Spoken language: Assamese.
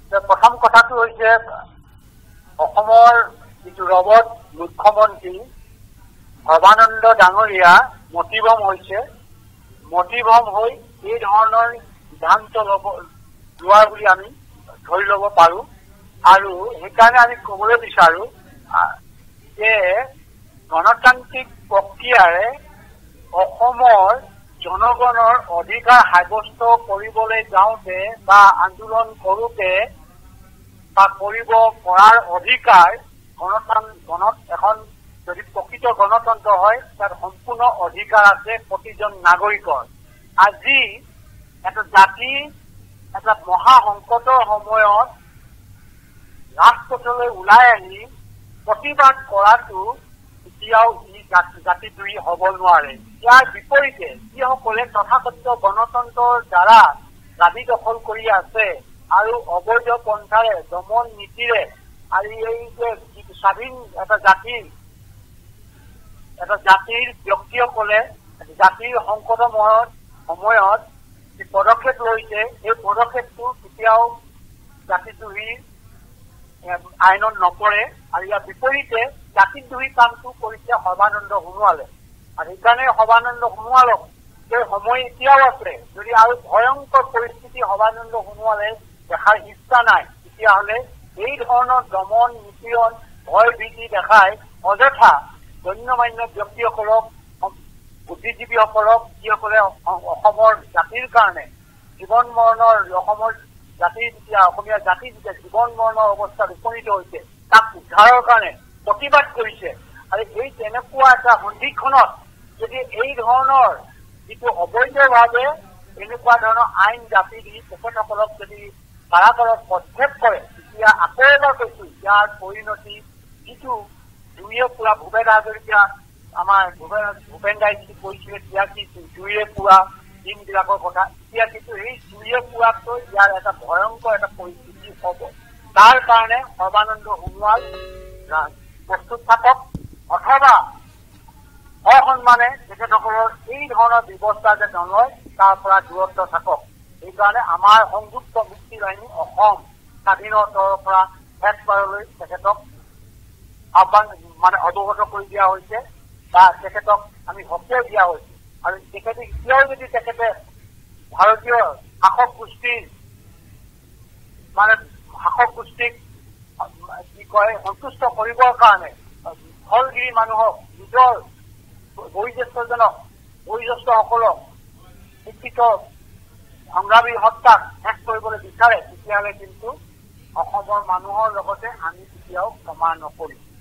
প্ৰথম কথাটো হৈছে অসমৰ যিটো ৰবট মুখ্যমন্ত্ৰী সৰ্বানন্দ ডাঙৰীয়া মতিভ্ৰম হৈছে। মতিভ্ৰম হৈ এই ধৰণৰ সিদ্ধান্ত লোৱাৰ বুলি আমি ধৰি ল'ব পাৰো। আৰু সেইকাৰণে আমি ক'বলৈ বিচাৰো যে গণতান্ত্ৰিক প্ৰক্ৰিয়াৰে অসমৰ জনগণৰ অধিকাৰ সাব্যস্ত কৰিবলৈ যাওঁতে বা আন্দোলন কৰোঁতে বা কৰিব পৰাৰ অধিকাৰ এখন যদি প্ৰকৃত গণতন্ত্ৰ হয় তাত সম্পূৰ্ণ অধিকাৰ আছে প্ৰতিজন নাগৰিকৰ। আজি এটা জাতি এটা মহা সংকটৰ সময়ত ৰাজপথলৈ ওলাই আহি প্ৰতিবাদ কৰাটো এতিয়াও জাতিদ্ৰোহী হ'ব নোৱাৰে। ইয়াৰ বিপৰীতে যিসকলে তথাকথিত গণতন্ত্ৰৰ দ্বাৰা দাবী দখল কৰি আছে আৰু অবৈধ পন্থাৰে দমন নীতিৰে আৰু এই যে স্বাধীন এটা জাতিৰ ব্যক্তিসকলে জাতিৰ সংকটময় সময়ত যি পদক্ষেপ লৈছে এই পদক্ষেপটো কেতিয়াও জাতিদ্ৰোহী আইনত নপৰে। আৰু ইয়াৰ বিপৰীতে জাতিদ্ৰোহী কামটো কৰিছে সৰ্বানন্দ সোণোৱালে। আৰু সেইকাৰণে সৰ্বানন্দ সোণোৱালক এই সময় এতিয়াও আছে। যদি আৰু ভয়ংকৰ পৰিস্থিতি সৰ্বানন্দ সোণোৱালে দেখাৰ ইচ্ছা নাই তেতিয়াহ'লে এই ধৰণৰ দমন নিপীড়ন ভয় ভীতি দেখাই অযথা গণ্যমান্য ব্যক্তিসকলক বুদ্ধিজীৱীসকলক যিসকলে অসমৰ জাতিৰ কাৰণে জীৱন মৰণৰ অসমৰ জাতিৰ যেতিয়া অসমীয়া জাতি যেতিয়া জীৱন মৰণৰ অৱস্থাত উপনীত হৈছে তাক উদ্ধাৰৰ কাৰণে প্ৰতিবাদ কৰিছে। আৰু এই তেনেকুৱা এটা সন্ধিক্ষণত যদি এই ধৰণৰ যিটো অবৈধভাৱে এনেকুৱা ধৰণৰ আইন জাপি দি তেখেতসকলক যদি কাৰাগাৰত পদক্ষেপ কৰে তেতিয়া আকৌ এবাৰ কৈছো ইয়াৰ পৰিণতি যিটো জুইয়ে পুৰা ভূপেন হাজৰিকা আমাৰ ভূপেন দাই যিটো কৈছিলে তেতিয়া কি জুইয়ে পুৰা দিনবিলাকৰ কথা এতিয়া কিন্তু এই জুইয়ে পুৰাতকৈ ইয়াৰ এটা ভয়ংকৰ এটা পৰিস্থিতি হ'ব। তাৰ কাৰণে সৰ্বানন্দ সোণোৱাল প্ৰস্তুত থাকক অথবা সসন্মানে তেখেতসকলৰ এই ধৰণৰ ব্যৱস্থা যে নলয় তাৰ পৰা দূৰত্ব থাকক। সেইকাৰণে আমাৰ সংযুক্ত মুক্তি বাহিনী অসম স্বাধীনতাৰ পৰা শেষবাৰলৈ তেখেতক আহ্বান অৱগত কৰি দিয়া হৈছে বা তেখেতক আমি সকীয়াই দিয়া হৈছে। আৰু তেখেতে এতিয়াও যদি তেখেতে ভাৰতীয় শাসক গোষ্ঠীক কি কয় সন্তুষ্ট কৰিবৰ কাৰণে ফলগিৰি মানুহক নিজৰ বয়োজ্যেষ্ঠসকলক শিক্ষিত সংগ্ৰামী হত্যাক শেষ কৰিবলৈ বিচাৰে তেতিয়াহ'লে কিন্তু অসমৰ মানুহৰ লগতে আমি কেতিয়াও ক্ষমা নকৰিম।